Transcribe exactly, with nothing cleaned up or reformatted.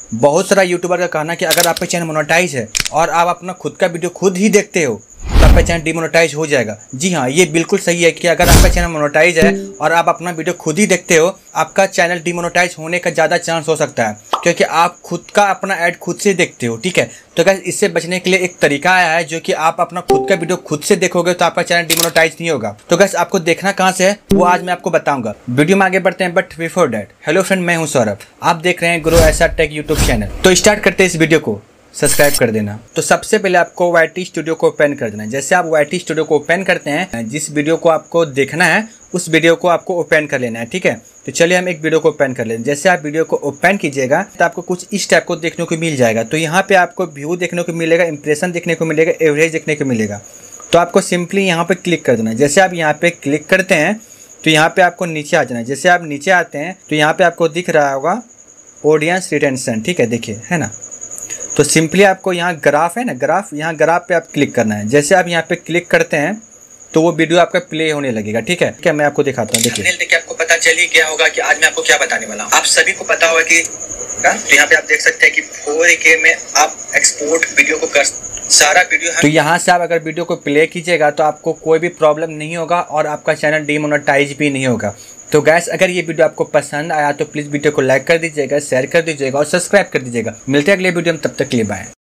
बहुत सारा यूट्यूबर का कहना है कि अगर आपका चैनल मोनेटाइज है और आप अपना खुद का वीडियो खुद ही देखते हो तो आपका चैनल डिमोनेटाइज हो जाएगा। जी हाँ, ये बिल्कुल सही है कि अगर आपका चैनल मोनेटाइज है और आप अपना वीडियो खुद ही देखते हो, आपका चैनल डिमोनेटाइज होने का ज़्यादा चांस हो सकता है, क्योंकि आप खुद का अपना ऐड खुद से देखते हो। ठीक है, तो गाइस इससे बचने के लिए एक तरीका आया है, जो कि आप अपना खुद का वीडियो खुद से देखोगे तो आपका चैनल डिमोनेटाइज नहीं होगा। तो गाइस आपको देखना कहाँ से है वो आज मैं आपको बताऊंगा। वीडियो में आगे बढ़ते हैं, but before that, hello friend, मैं हूँ सौरभ, आप देख रहे हैं grow SR tech YouTube channel. तो स्टार्ट करते हैं इस वीडियो को, सब्सक्राइब कर देना। तो सबसे पहले आपको वाई टी स्टूडियो को ओपन कर देना है। जैसे आप वाई टी स्टूडियो को ओपन करते हैं, जिस वीडियो को आपको देखना है उस वीडियो को आपको ओपन कर लेना है। ठीक है, तो चलिए हम एक वीडियो को ओपन कर लेते हैं। जैसे आप वीडियो को ओपन कीजिएगा तो आपको कुछ इस टाइप को देखने को मिल जाएगा। तो यहाँ पे आपको व्यू देखने को मिलेगा, इंप्रेशन देखने को मिलेगा, एवरेज देखने को मिलेगा। तो आपको सिंपली यहाँ पे क्लिक कर देना है। जैसे आप यहाँ पे क्लिक करते हैं तो यहाँ पे आपको नीचे आ जाना है। जैसे आप नीचे आते हैं तो यहाँ पे आपको दिख रहा होगा ऑडियंस रिटेंशन। ठीक है, देखिए, है ना। तो सिंपली आपको यहाँ ग्राफ है ना, ग्राफ, यहाँ ग्राफ पे आप क्लिक करना है। जैसे आप यहाँ पे क्लिक करते हैं तो वो वीडियो आपका प्ले होने लगेगा। ठीक है, क्या मैं आपको दिखाता हूँ। देखिए देखिए आपको पता चल ही गया होगा कि आज मैं आपको क्या बताने वाला हूँ। आप सभी को पता होगा कि तो यहाँ पे आप देख सकते हैं कि फोर के में आप एक्सपोर्ट वीडियो को कर सारा वीडियो। तो यहाँ से आप अगर वीडियो को प्ले कीजिएगा तो आपको कोई भी प्रॉब्लम नहीं होगा और आपका चैनल डिमोनेटाइज भी नहीं होगा। तो गैस अगर ये वीडियो आपको पसंद आया तो प्लीज़ वीडियो को लाइक कर दीजिएगा, शेयर कर दीजिएगा और सब्सक्राइब कर दीजिएगा। मिलते हैं अगले वीडियो में, तब तक के लिए बाय।